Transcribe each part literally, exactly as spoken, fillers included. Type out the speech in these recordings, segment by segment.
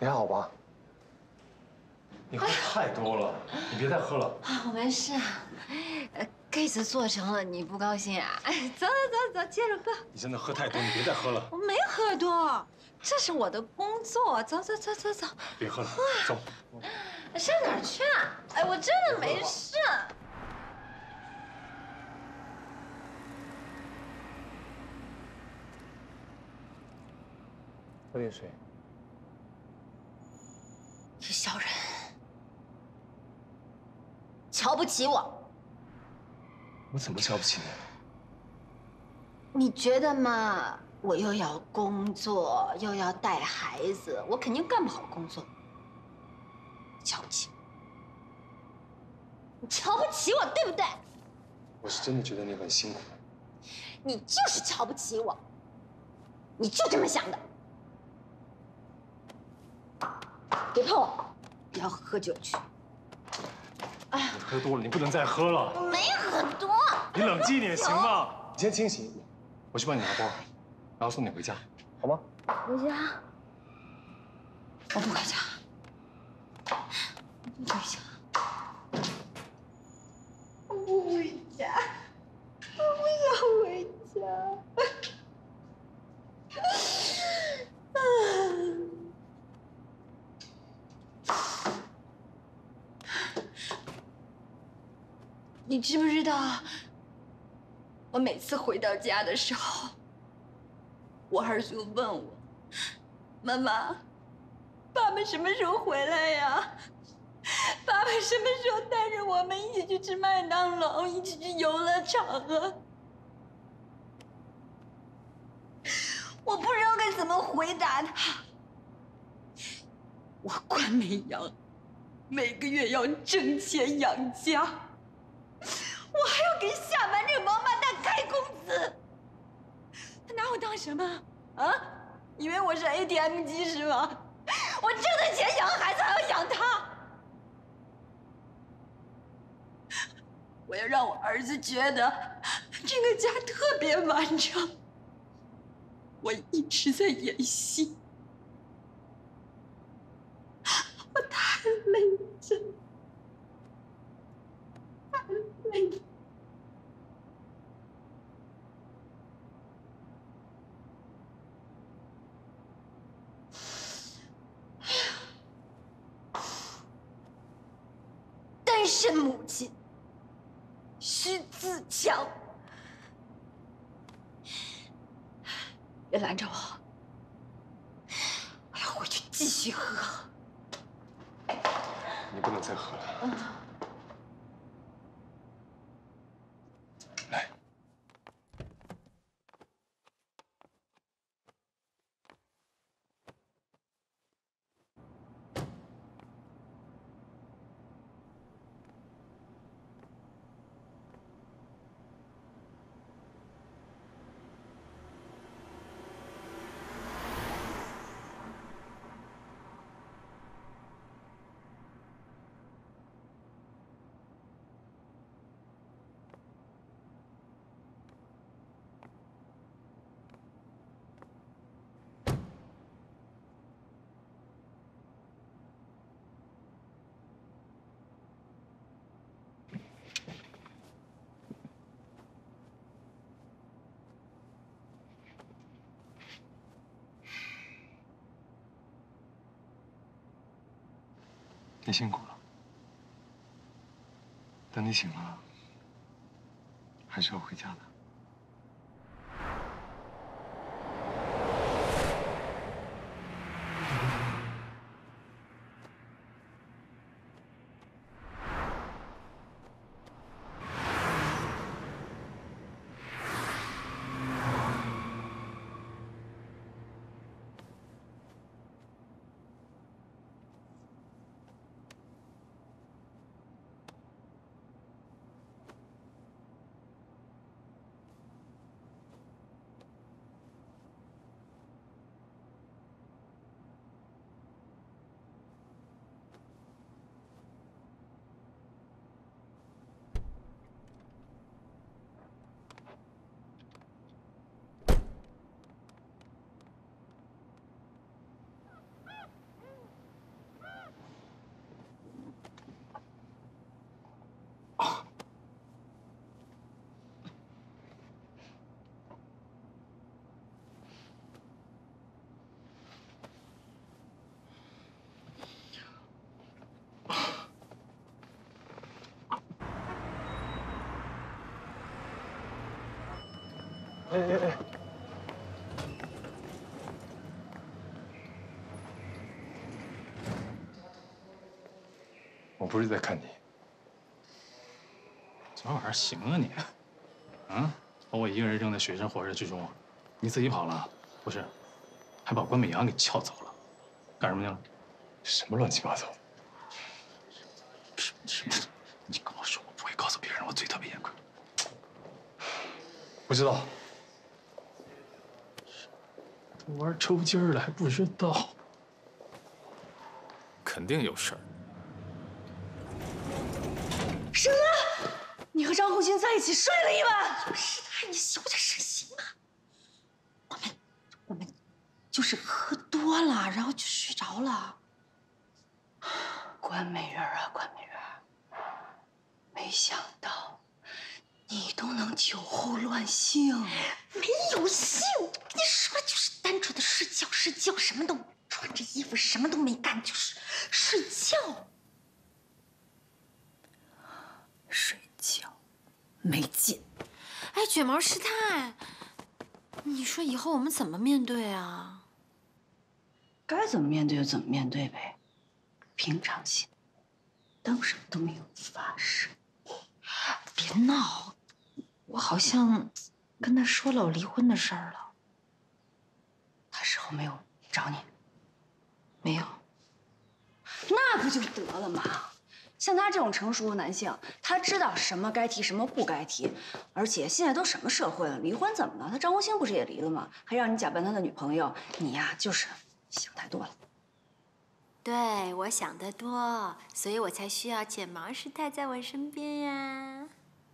你还好吧？你喝太多了，你别再喝了。 啊，我没事啊。呃，这次做成了，你不高兴啊？哎，走走走走，接着喝。 你真的喝太多，你别再喝了。 我没喝多，这是我的工作。走走走走走。 别喝了，走。 上哪儿去啊？哎，我真的没事。 喝点水。 你小人，瞧不起我。 我怎么瞧不起你？你觉得嘛？我又要工作，又要带孩子，我肯定干不好工作。瞧不起我，你瞧不起我，对不对？ 我是真的觉得你很辛苦。 你就是瞧不起我，你就这么想的。别碰我，不要喝酒去。哎呀， 你喝多了，你不能再喝了。 我没喝多。 你冷静一点行吗？你先清醒，我去帮你拿包，然后送你回家，好吗？ 回家？我不回家。我不回家。我不回家。我不想回家。你知不知道，我每次回到家的时候，我儿子就问我：“妈妈，爸爸什么时候回来呀？爸爸什么时候带着我们一起去吃麦当劳，一起去游乐场啊？”我不知道该怎么回答他。我关美阳，每个月要挣钱养家，我还要给下班这个王八蛋开工资。他拿我当什么啊？以为我是 A T M 机是吗？我挣的钱养孩子还要养他。我要让我儿子觉得这个家特别完整。我一直在演戏，我太累了，真的太累了。单身母亲需自强。别拦着我，我要回去继续喝。 你不能再喝了。 嗯。 来。你辛苦了，等你醒了，还是要回家的。 哎哎哎！我不是在看你。 这玩意儿行啊你？啊，把我一个人扔在水深火热之中，你自己跑了，不是，还把关美阳给撬走了，干什么去了？ 什么乱七八糟的？ 什么什么？你跟我说，我不会告诉别人，我嘴特别严格。 不知道。 这玩意儿抽筋儿了还不知道，肯定有事儿。 什么？你和张红星在一起睡了一晚？就是他，你小点声行吗？我们，我们就是喝多了，然后就睡着了。关美人啊，关美人，没想到你都能酒后乱性。没有性，我跟你说，就是单纯的睡觉，睡觉什么都穿着衣服，什么都没干，就是睡觉。睡觉，没劲。 哎，卷毛师太，你说以后我们怎么面对啊？ 该怎么面对就怎么面对呗，平常心，当什么都没有发生。别闹，我好像跟他说了我离婚的事儿了。他事后没有找你？没有。那不就得了吗？像他这种成熟的男性，他知道什么该提，什么不该提。而且现在都什么社会了，离婚怎么了？他张国兴不是也离了吗？还让你假扮他的女朋友，你呀就是想太多了。 对，我想得多，所以我才需要卷毛师太在我身边呀。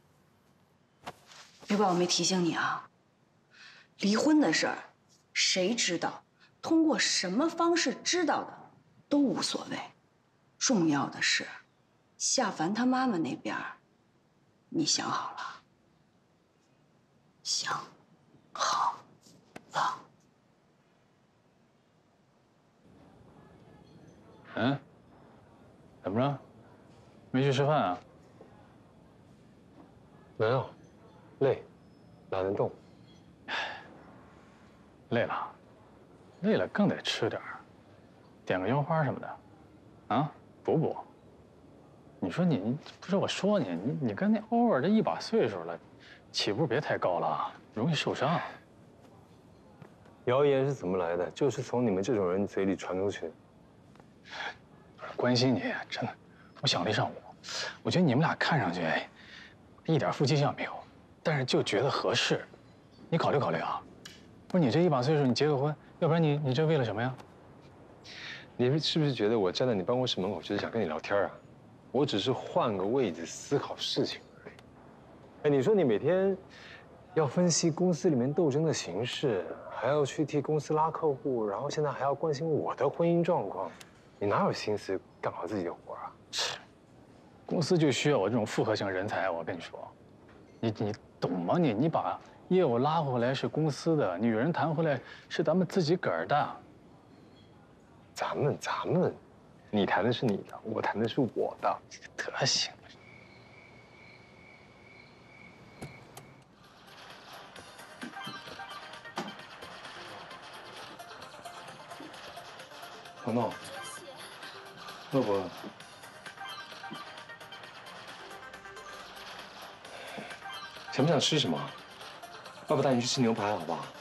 别怪我没提醒你啊。离婚的事儿，谁知道，通过什么方式知道的，都无所谓。重要的是，夏凡他妈妈那边，你想好了？想好了。 嗯，怎么着？没去吃饭啊？ 没有，累，懒得动。 累了，累了更得吃点儿，点个腰花什么的，啊，补补。你说你，你不是我说你，你你跟那欧儿这一把岁数了，起步别太高了，容易受伤。 谣言是怎么来的？就是从你们这种人嘴里传出去的。 关心你，真的，我想了一上午，我觉得你们俩看上去，哎，一点夫妻相没有，但是就觉得合适，你考虑考虑啊。不是你这一把岁数，你结个婚，要不然你你这为了什么呀？ 你是不是觉得我站在你办公室门口就是想跟你聊天啊？我只是换个位置思考事情而已。哎，你说你每天要分析公司里面斗争的形势，还要去替公司拉客户，然后现在还要关心我的婚姻状况，你哪有心思干好自己的活啊？ 公司就需要我这种复合型人才，我跟你说，你你懂吗？你你把业务拉回来是公司的，女人谈回来是咱们自己个儿的。 咱们咱们，你谈的是你的，我谈的是我的， 德行。 彤彤，饿不饿？想不想吃什么？爸爸带你去吃牛排，好不好？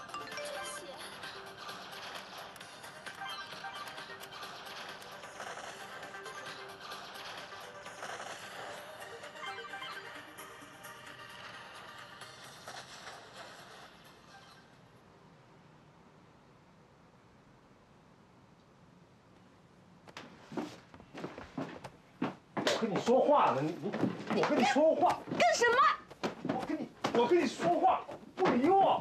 我跟你说话呢，你你，我跟你说话。 干什么？ 我跟你，我跟你说话，不理我。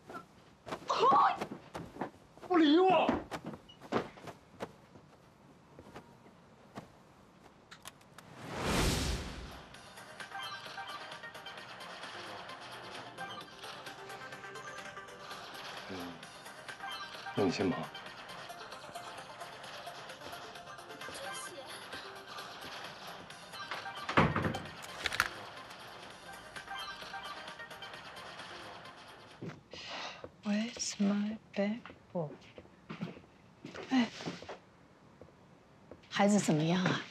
不理我。嗯，那你先忙。 Where's my bag? 哦，哎，孩子怎么样啊？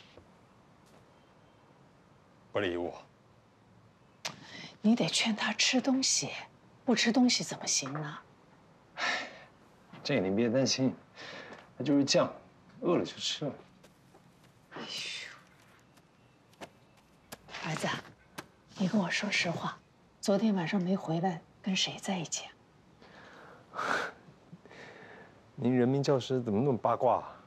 不理我。 你得劝他吃东西，不吃东西怎么行呢？ 这个您别担心，他就是犟，饿了就吃了。 哎呦，儿子，你跟我说实话，昨天晚上没回来，跟谁在一起啊？ 您人民教师怎么那么八卦啊？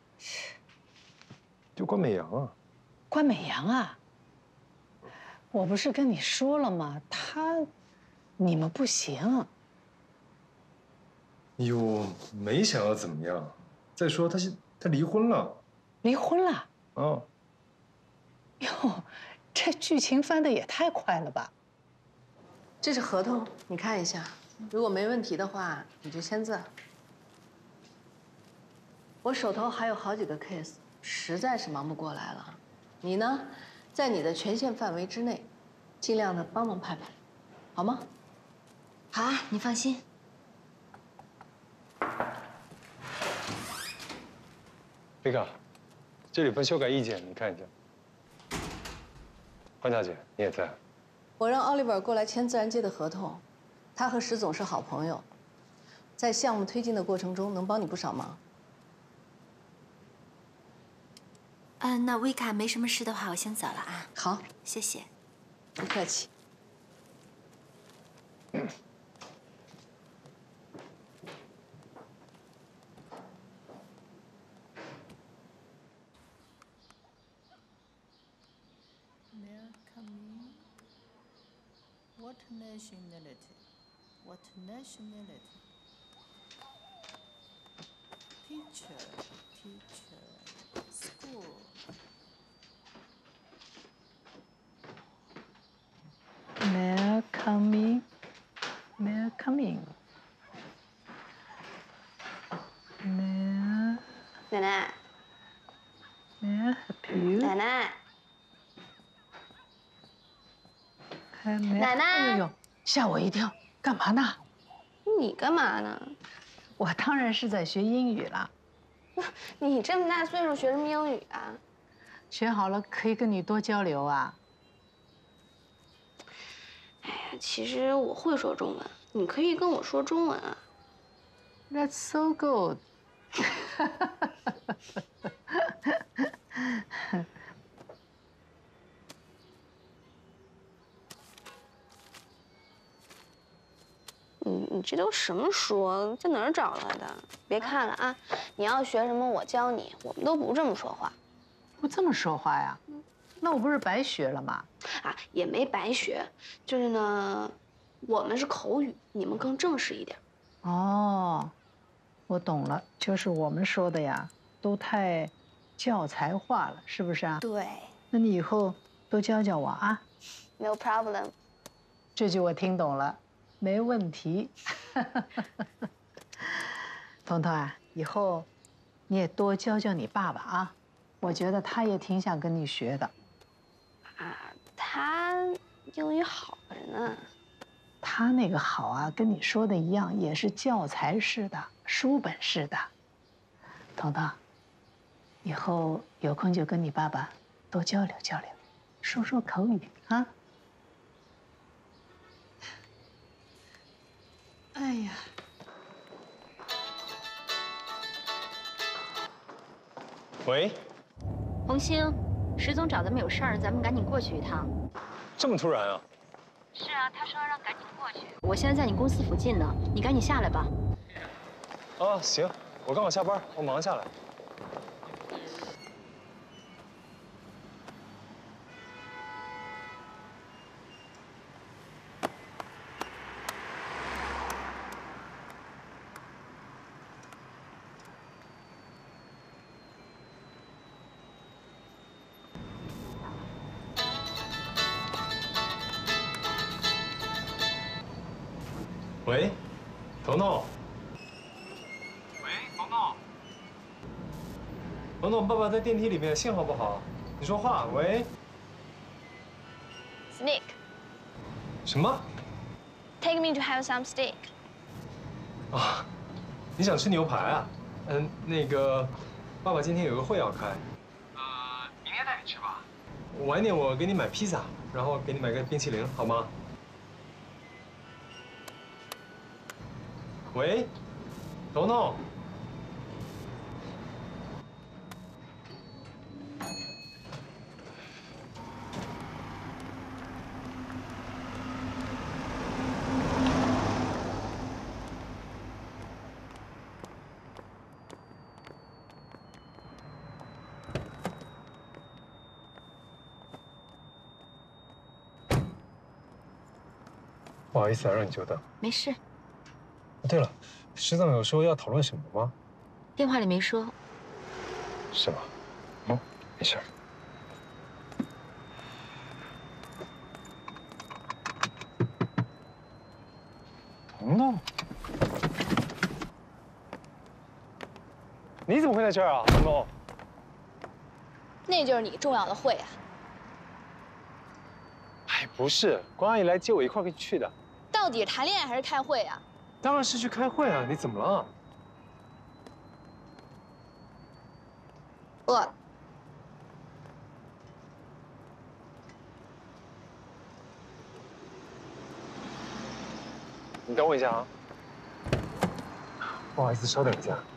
就关美阳啊。 关美阳啊？我不是跟你说了吗？他，你们不行。 哟，没想要怎么样。再说他现他离婚了。 离婚了？ 啊。 哟，这剧情翻的也太快了吧！ 这是合同，你看一下，如果没问题的话，你就签字。我手头还有好几个 case， 实在是忙不过来了。你呢，在你的权限范围之内，尽量的帮忙排排，好吗？ 好啊，你放心。 贝卡，这里份修改意见你看一下。关小姐，你也在。 我让奥利弗过来签自然界的合同，他和石总是好朋友，在项目推进的过程中能帮你不少忙。 嗯，那维卡没什么事的话，我先走了啊。 好， 谢谢。 不客气。 What nationality? What nationality? Teacher, teacher, school. May I come in? May I come in? May 奶奶， I, may I help you? 奶奶， 还没奶奶哎呦，吓我一跳！干嘛呢？ 你干嘛呢？ 我当然是在学英语啦， 你这么大岁数学什么英语啊？ 学好了可以跟你多交流啊。 哎呀，其实我会说中文，你可以跟我说中文啊。 That's so good 。 你你这都什么书？在哪儿找来的？别看了啊！你要学什么，我教你。我们都不这么说话。 不这么说话呀？那我不是白学了吗？ 啊，也没白学，就是呢，我们是口语，你们更正式一点。 哦，我懂了，就是我们说的呀，都太教材化了，是不是啊？ 对， 那你以后多教教我啊。 没有 problem。 这句我听懂了，没问题。彤彤啊，以后你也多教教你爸爸啊，我觉得他也挺想跟你学的。 啊，他英语好着呢。 他那个好啊，跟你说的一样，也是教材式的、书本式的。彤彤，以后有空就跟你爸爸多交流交流，说说口语啊。哎呀， 喂， 红星，石总找咱们有事儿，咱们赶紧过去一趟。 这么突然啊？ 是啊，他说让赶紧过去。我现在在你公司附近呢，你赶紧下来吧。 啊，行，我刚好下班，我马上下来。喂，彤彤。喂，彤彤。彤彤，爸爸在电梯里面，信号不好，你说话。喂。 Sneak, 什么？ take me to have some steak. 啊，你想吃牛排啊？嗯，那个，爸爸今天有个会要开，呃，明天带你去吧。晚一点我给你买披萨，然后给你买个冰淇淋，好吗？喂，彤彤。 不好意思啊，让你久等。 没事， 对了，师长有说要讨论什么吗？ 电话里没说。 是吗？嗯，没事儿。彤彤，你怎么会在这儿啊，彤彤？ 那就是你重要的会啊！ 哎，不是，关阿姨来接我一块儿去的。 到底是谈恋爱还是开会啊？ 当然是去开会啊！你怎么了？ 饿了。 你等我一下啊！不好意思，稍等一下。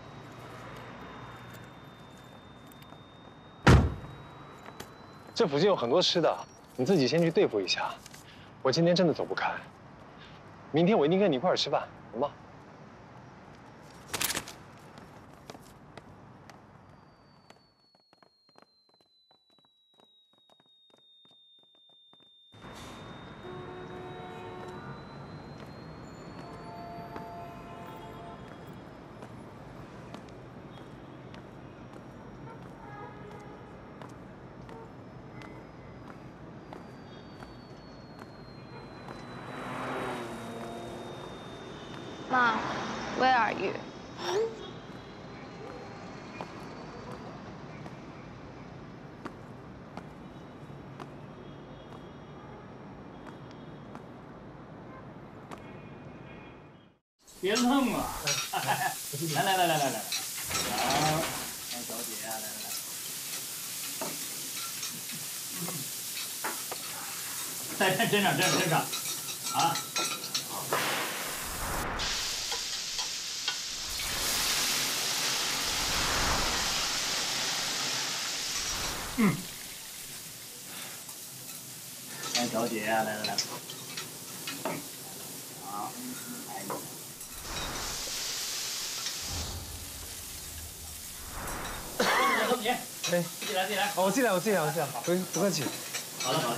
这附近有很多吃的，你自己先去对付一下。我今天真的走不开。 明天我一定跟你一块儿吃饭，好吗？ 妈 ，Where are you？ 别愣啊！来来来来来来来，好，来小姐啊，来来来，在在身上身上身上，啊！ 嗯，来小姐啊，来来来，好，来。小姐，哎，自己来自己来。 哦，我自己来，我自己来，我自己来。不不客气。 好了好了。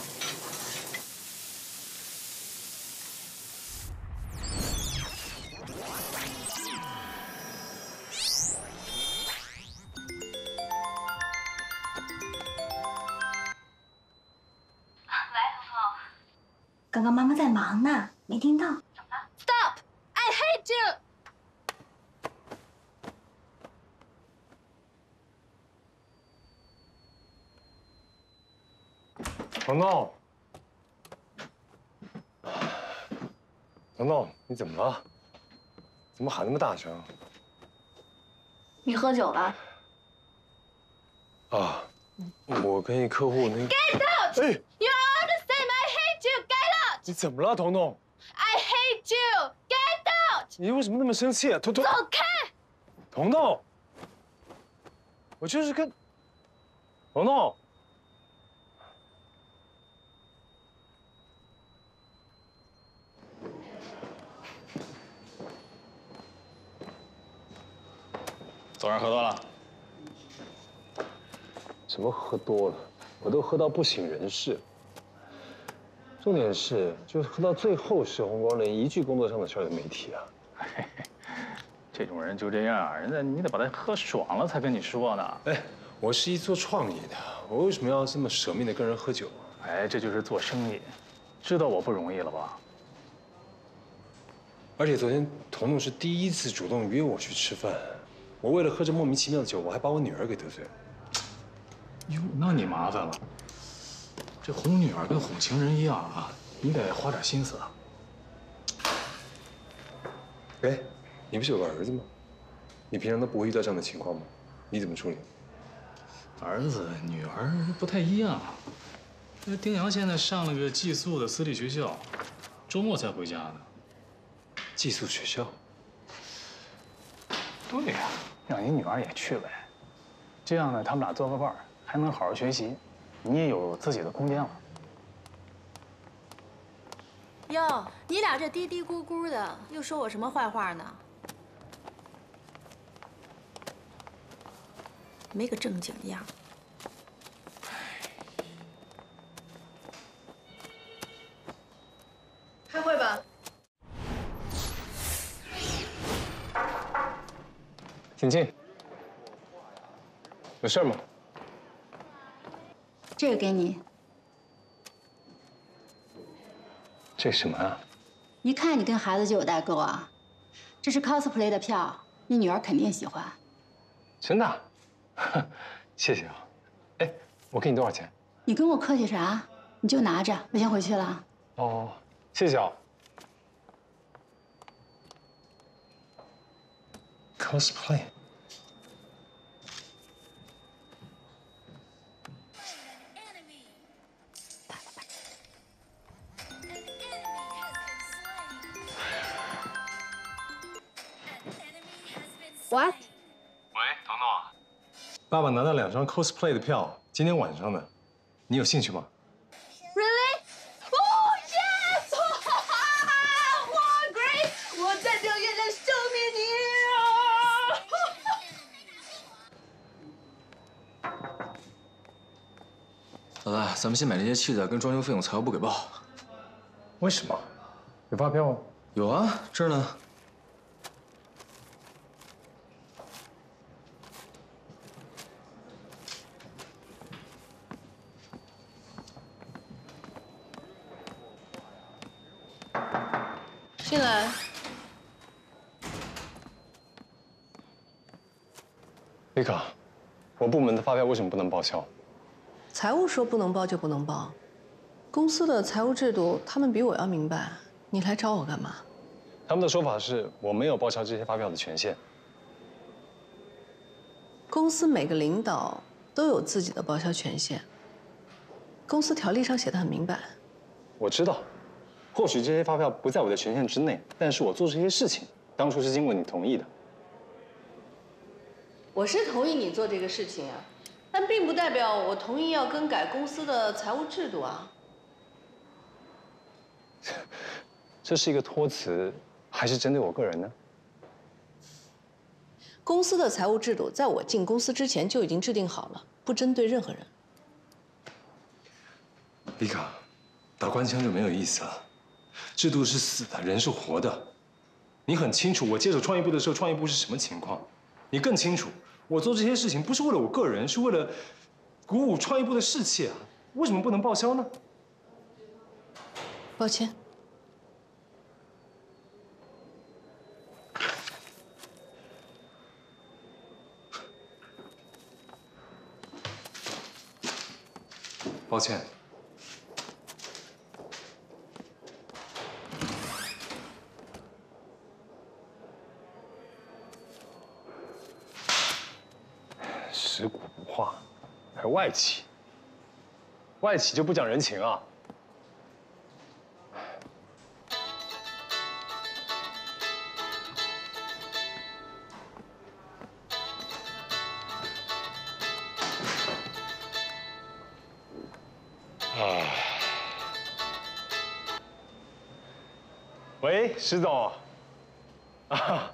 刚刚妈妈在忙呢，没听到。 Stop! I hate you! 彤彤，彤彤，你怎么了？怎么喊那么大声？ 你喝酒了？ 啊，我跟一客户那。 Get out! 哎 You're all the same. I hate you. Get out! 你怎么了，彤彤？ I hate you. Get out! 你为什么那么生气啊？彤彤， 走开！ 彤彤，我就是跟彤彤。 昨晚喝多了？ 什么喝多了？我都喝到不省人事。重点是，就是喝到最后时候，我连一句工作上的事儿都没提啊。 这种人就这样，人家你得把他喝爽了才跟你说呢。 哎，我是一做创业的，我为什么要这么舍命的跟人喝酒啊？ 哎，这就是做生意，知道我不容易了吧？ 而且昨天彤彤是第一次主动约我去吃饭，我为了喝这莫名其妙的酒，我还把我女儿给得罪了。 哟，那你麻烦了。这哄女儿跟哄情人一样啊，你得花点心思啊。 哎， 你不是有个儿子吗？你平常都不会遇到这样的情况吗？你怎么处理？ 儿子、女儿不太一样。那丁阳现在上了个寄宿的私立学校，周末才回家的。 寄宿学校？ 对呀，让你女儿也去呗。这样呢，他们俩做个伴儿，还能好好学习，你也有自己的空间了。 哟，你俩这嘀嘀咕咕的，又说我什么坏话呢？没个正经样。 开会吧。 请进。有事吗？ 这个给你， 这什么啊？ 一看你跟孩子就有代沟啊。这是 cosplay 的票，你女儿肯定喜欢。 真的啊？谢谢啊。哎，我给你多少钱？ 你跟我客气啥？你就拿着，我先回去了。 哦，谢谢啊。cosplay。 What？ 喂，彤彤。爸爸拿到两张 cosplay 的票，今天晚上的，你有兴趣吗 Really? Oh yes! 哇 ，Great！ 我在表演的消灭你啊！ 老大，咱们先买这些器材跟装修费用财务部给报。 为什么？有发票吗？ 有啊，这儿呢。 进来。 丽卡，我部门的发票为什么不能报销？ 财务说不能报就不能报，公司的财务制度他们比我要明白。你来找我干嘛？ 他们的说法是我没有报销这些发票的权限。 公司每个领导都有自己的报销权限，公司条例上写的很明白。 我知道，或许这些发票不在我的权限之内，但是我做这些事情，当初是经过你同意的。 我是同意你做这个事情啊，但并不代表我同意要更改公司的财务制度啊。 这是一个托词，还是针对我个人呢？ 公司的财务制度在我进公司之前就已经制定好了，不针对任何人。 丽卡，打官腔就没有意思了。制度是死的，人是活的。你很清楚，我接手创意部的时候，创意部是什么情况。你更清楚，我做这些事情不是为了我个人，是为了鼓舞创意部的士气啊！为什么不能报销呢？ 抱歉。 抱歉。食古不化，还外企，外企就不讲人情啊！啊！喂，石总。啊。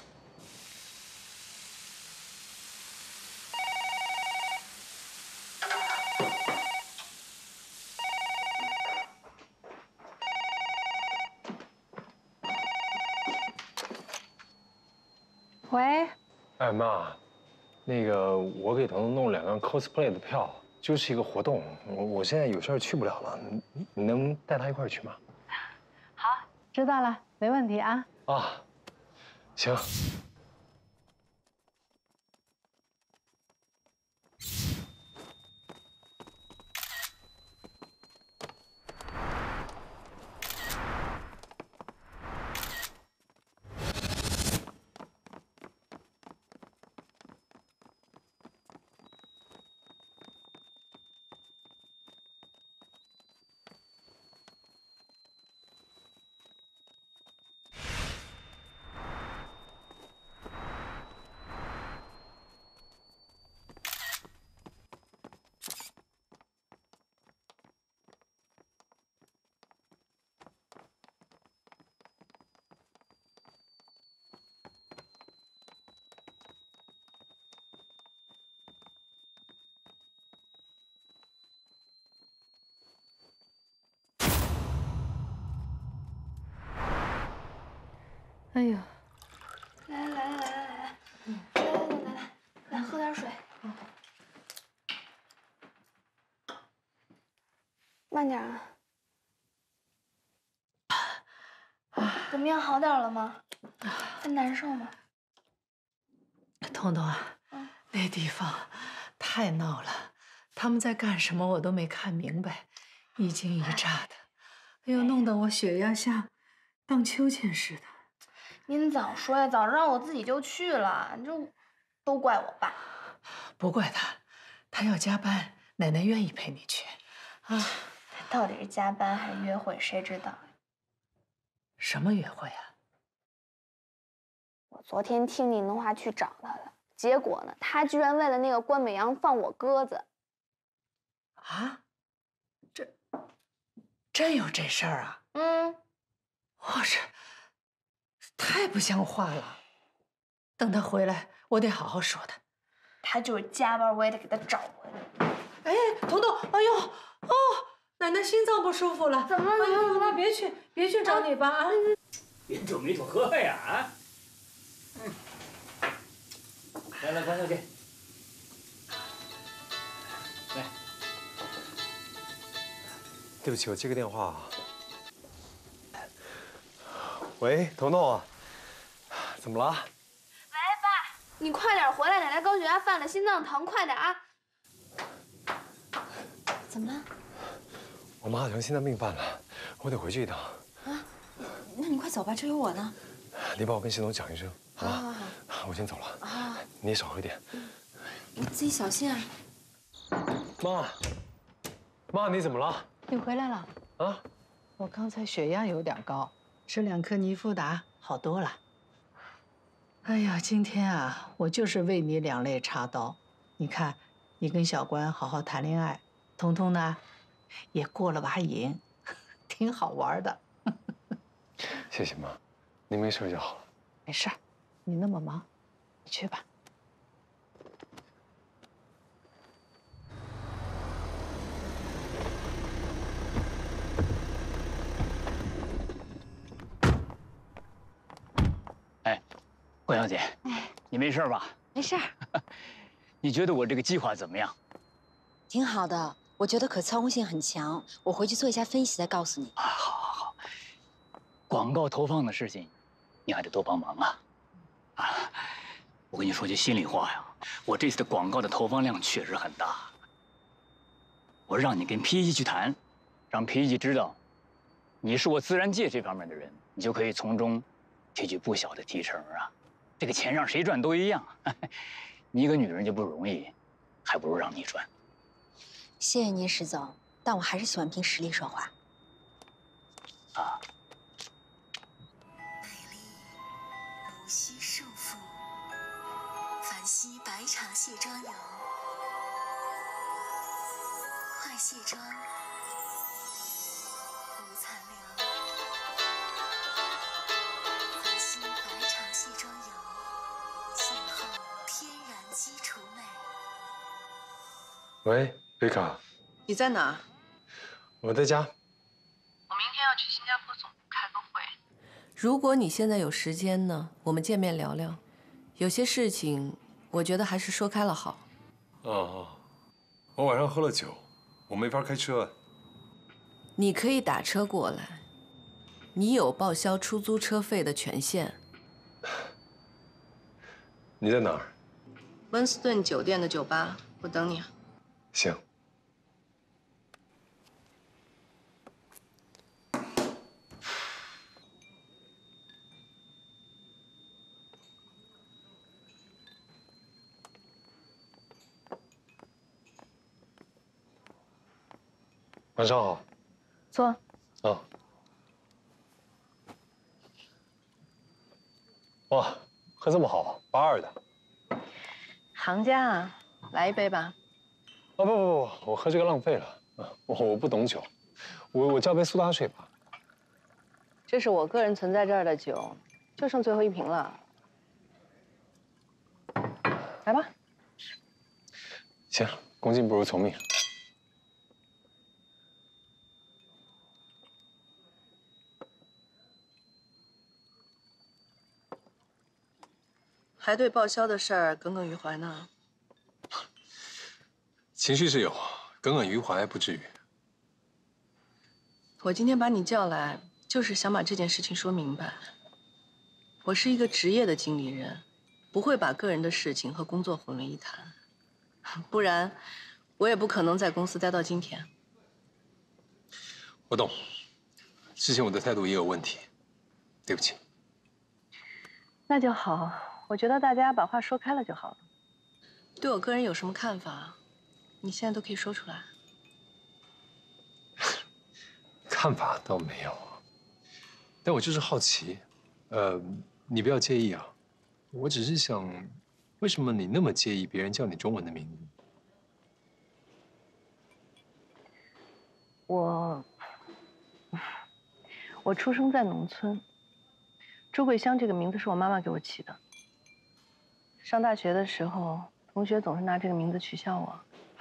喂。 哎妈，那个我给彤彤弄两张 cosplay 的票，就是一个活动，我我现在有事儿去不了了，你你能带她一块儿去吗？ 好，知道了，没问题啊。 啊，行。 哎呦， 来来来来来来来来来来来，来喝点水。慢点啊。怎么样，好点了吗？还难受吗？ 彤彤啊，嗯、那地方太闹了，他们在干什么我都没看明白，一惊一乍的，哎呦，弄得我血压像荡秋千似的。 您早说呀，早让我自己就去了，这都怪我爸。 不怪他，他要加班，奶奶愿意陪你去。啊， 到底是加班还是约会，谁知道？ 什么约会啊？ 我昨天听您的话去找他了，结果呢，他居然为了那个关美阳放我鸽子。 啊？这真有这事儿啊？ 嗯。 我这太不像话了。等他回来，我得好好说他。 他就是加班，我也得给他找回来。 哎，彤彤，哎呦，哦，奶奶心脏不舒服了。 怎么了？ 哎呦，那别去，别去找你爸啊！ 别皱眉头喝呀啊！嗯，来来，关小姐，来。 对不起，我接个电话啊。喂，彤彤啊，怎么了？ 喂，爸，你快点回来，奶奶高血压犯了，心脏疼，快点啊！ 怎么了？ 我妈好像心脏病犯了，我得回去一趟。 啊，那你快走吧，这有我呢。 你帮我跟系统讲一声，好吧？ 好好，我先走了。 啊， 你也少喝点。 你自己小心啊。 妈，妈，你怎么了？ 你回来了啊？我刚才血压有点高，吃两颗尼夫达，好多了。哎呀，今天啊，我就是为你两肋插刀。你看，你跟小关好好谈恋爱，彤彤呢，也过了把瘾，挺好玩的。 谢谢妈，您没事就好了。 没事，你那么忙，你去吧。 哎，关小姐， 哎， 你没事吧？ 没事。 你觉得我这个计划怎么样？ 挺好的，我觉得可操控性很强。我回去做一下分析再告诉你。 啊，好，好，好。广告投放的事情，你还得多帮忙啊！啊，我跟你说句心里话呀，我这次的广告的投放量确实很大。我让你跟 P E 去谈，让 P E 知道，你是我自然界这方面的人，你就可以从中提取不小的提成啊。这个钱让谁赚都一样，你一个女人就不容易，还不如让你赚。 谢谢您，石总，但我还是喜欢凭实力说话。 啊。 美丽无需束缚，凡烯百场卸妆油，快卸妆，无残留。凡烯百场卸妆油，镂后天然基础美。 喂，贝卡， 你在哪儿？ 我在家。 我明天要去新加坡总部开个会。 如果你现在有时间呢，我们见面聊聊。有些事情，我觉得还是说开了好。 哦哦，我晚上喝了酒，我没法开车。 你可以打车过来，你有报销出租车费的权限。 你在哪儿？ 温斯顿酒店的酒吧，我等你啊。 行。晚上好。 坐。 啊。哇，喝这么好，八二的。 行家啊，来一杯吧。 啊不不不，我喝这个浪费了。啊，我我不懂酒，我我叫杯苏打水吧。 这是我个人存在这儿的酒，就剩最后一瓶了。来吧。 行，恭敬不如从命。 排队报销的事儿耿耿于怀呢？ 情绪是有，耿耿于怀不至于。 我今天把你叫来，就是想把这件事情说明白。我是一个职业的经理人，不会把个人的事情和工作混为一谈，不然我也不可能在公司待到今天。 我懂，之前我的态度也有问题，对不起。 那就好，我觉得大家把话说开了就好了。对我个人有什么看法，你现在都可以说出来。 看法倒没有，但我就是好奇，呃，你不要介意啊。我只是想，为什么你那么介意别人叫你中文的名字？ 我，我出生在农村，朱桂香这个名字是我妈妈给我起的。上大学的时候，同学总是拿这个名字取笑我。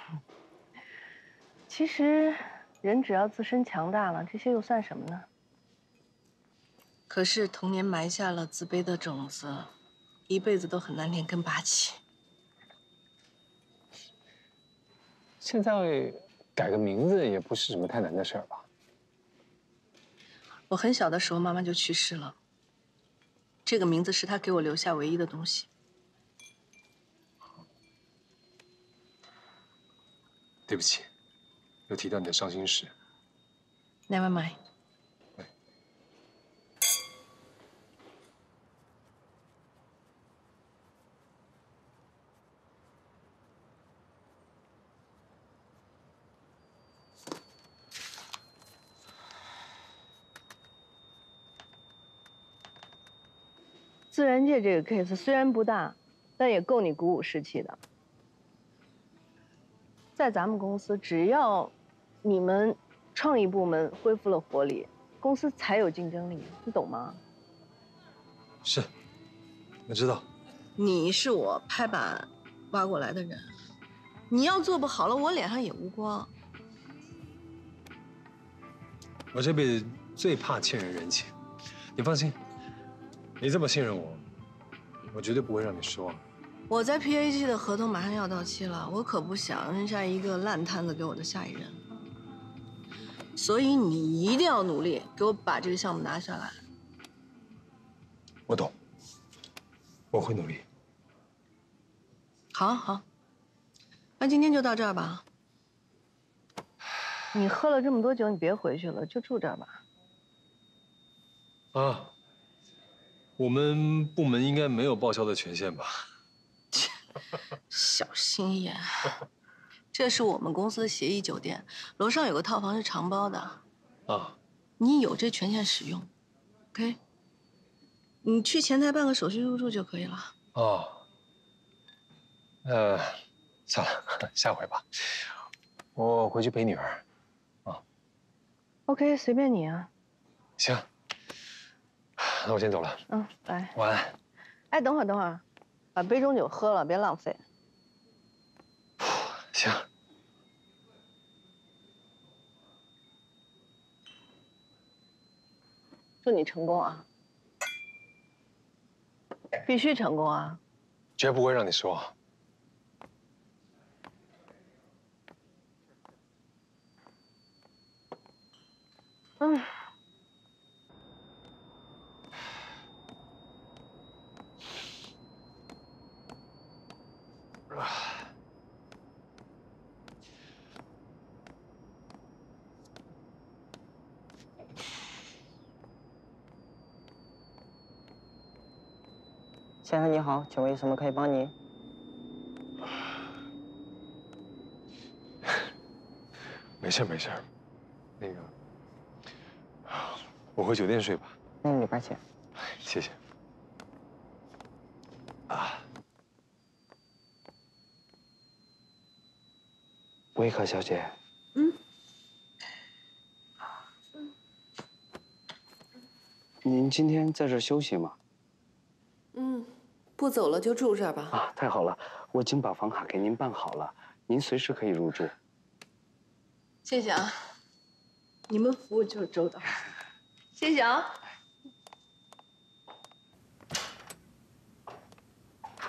其实，人只要自身强大了，这些又算什么呢？可是童年埋下了自卑的种子，一辈子都很难连根拔起。 现在改个名字也不是什么太难的事儿吧？ 我很小的时候，妈妈就去世了。这个名字是她给我留下唯一的东西。 对不起，又提到你的伤心事。 Never mind。自然界这个 case 虽然不大，但也够你鼓舞士气的。在咱们公司，只要你们创意部门恢复了活力，公司才有竞争力，你懂吗？ 是，我知道。 你是我拍板挖过来的人，你要做不好了，我脸上也无光。 我这辈子最怕欠人人情，你放心，你这么信任我，我绝对不会让你失望。 我在 P A G 的合同马上要到期了，我可不想扔下一个烂摊子给我的下一任，所以你一定要努力给我把这个项目拿下来。 我懂，我会努力。 好，好，那今天就到这儿吧。你喝了这么多酒，你别回去了，就住这儿吧。 啊，我们部门应该没有报销的权限吧？ 小心眼，这是我们公司的协议酒店，楼上有个套房是长包的。 啊， 你有这权限使用 ，OK？ 你去前台办个手续入住就可以了。 哦，呃，算了，下回吧。我回去陪女儿。啊 ，OK， 随便你啊。 行，那我先走了。 嗯，拜。 晚安。 哎，等会儿，等会儿。把杯中酒喝了，别浪费。 行。 祝你成功啊！必须成功啊！ 绝不会让你失望。 嗯。 先生你好，请问有什么可以帮您？ 没事没事，那个，我回酒店睡吧。 嗯，里边请。 谢谢。啊， 维可小姐。 嗯。 您今天在这儿休息吗？ 嗯，不走了就住这儿吧。 啊，太好了，我已经把房卡给您办好了，您随时可以入住。 谢谢啊，你们服务就是周到，谢谢啊。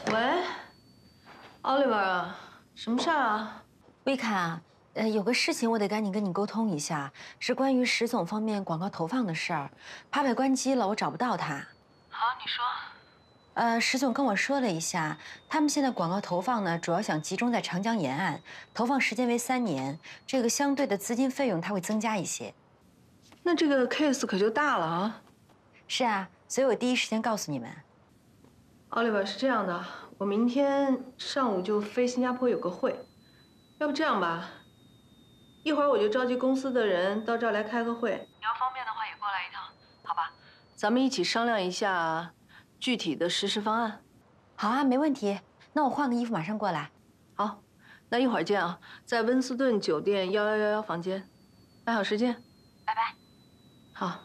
喂 ，Oliver 啊，什么事儿啊？ 魏凯啊，呃，有个事情我得赶紧跟你沟通一下，是关于石总方面广告投放的事儿。Papi关机了，我找不到他。 好，你说。 呃，石总跟我说了一下，他们现在广告投放呢，主要想集中在长江沿岸，投放时间为三年，这个相对的资金费用它会增加一些。 那这个 case 可就大了啊！ 是啊，所以我第一时间告诉你们。 Oliver 是这样的，我明天上午就飞新加坡有个会，要不这样吧，一会儿我就召集公司的人到这儿来开个会。你要方便的话也过来一趟，好吧？咱们一起商量一下具体的实施方案。 好啊，没问题。那我换个衣服马上过来。 好，那一会儿见啊，在温斯顿酒店幺幺幺幺房间，安好时间。 拜拜。 好。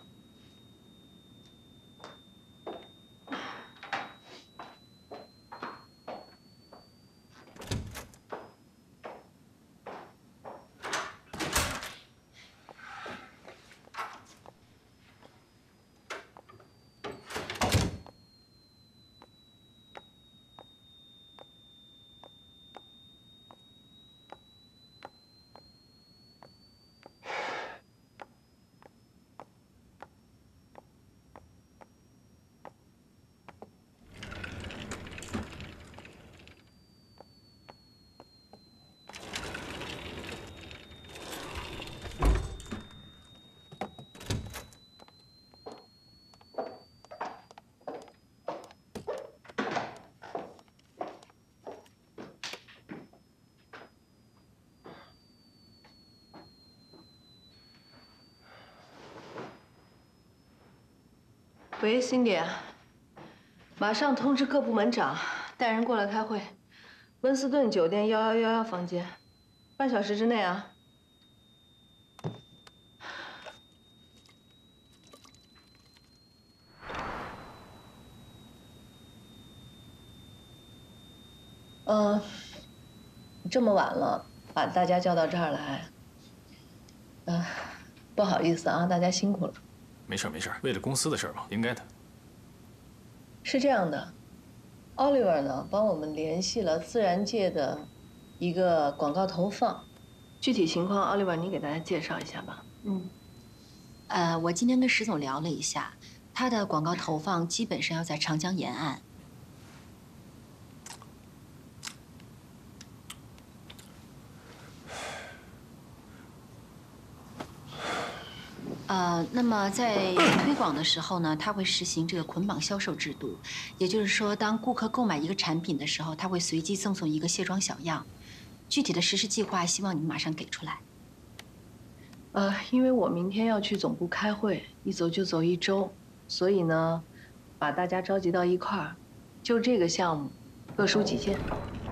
喂 ，Cindy， 马上通知各部门长，带人过来开会。温斯顿酒店幺幺幺幺房间，半小时之内啊。嗯，这么晚了，把大家叫到这儿来，嗯，不好意思啊，大家辛苦了。 没事没事，为了公司的事嘛，应该的。 是这样的 ，Oliver 呢帮我们联系了自然界的一个广告投放，具体情况 Oliver 你给大家介绍一下吧。 嗯，呃，我今天跟石总聊了一下，他的广告投放基本上要在长江沿岸。呃，那么在推广的时候呢，他会实行这个捆绑销售制度，也就是说，当顾客购买一个产品的时候，他会随机赠送一个卸妆小样。具体的实施计划，希望你们马上给出来。 呃，因为我明天要去总部开会，一走就走一周，所以呢，把大家召集到一块儿，就这个项目，各抒己见。